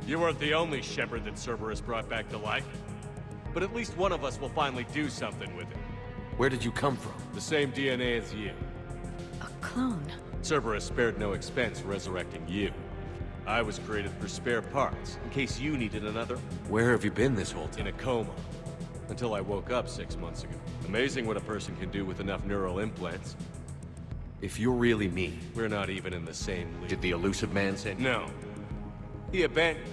You weren't the only shepherd that Cerberus brought back to life. But at least one of us will finally do something with it. Where did you come from? The same DNA as you. A clone? Cerberus spared no expense resurrecting you. I was created for spare parts, in case you needed another. Where have you been this whole time? In a coma. Until I woke up 6 months ago. Amazing what a person can do with enough neural implants. If you're really me, We're not even in the same league. did the elusive man say? No. He abandoned